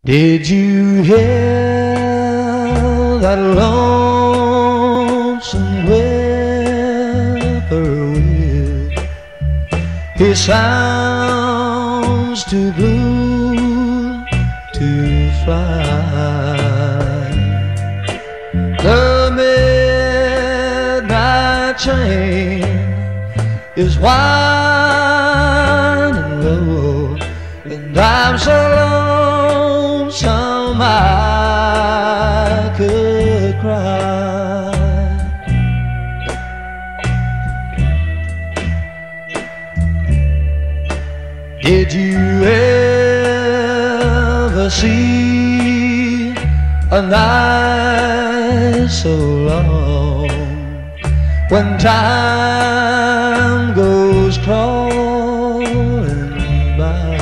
Did you hear that lonesome whippoorwill? He sounds too blue to fly. The midnight train is winding low, and I'm so lonesome I could cry. Did you ever see a night so long when time goes crawling by?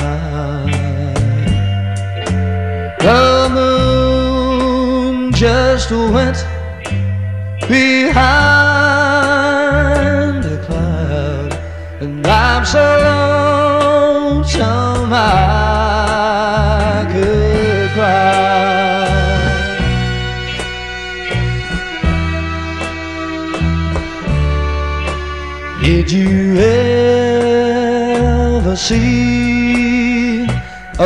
The moon just went behind a cloud, and I'm so lonesome I could cry. Did you ever see a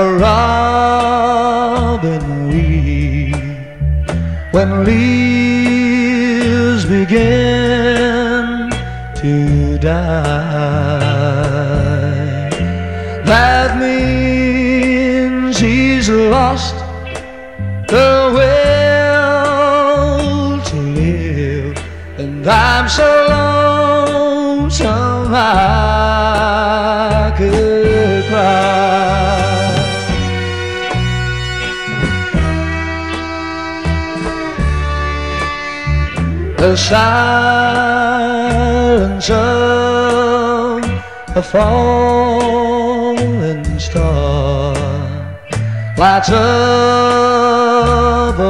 robin weep when leaves begin to die? That means he's lost the will to live, and I'm so lonesome I could cry. The silence of a falling star lights up a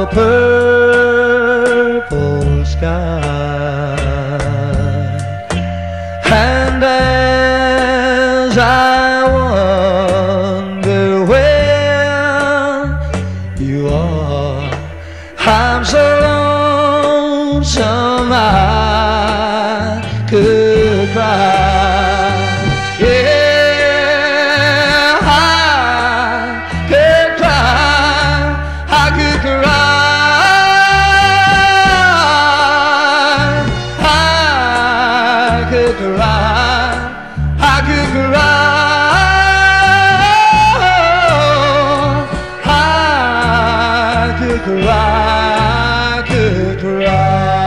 purple sky, and as I wonder where you are, I'm so lonesome I could cry. Yeah, I could cry, I could cry, I could cry, I could cry, I could cry, I could cry.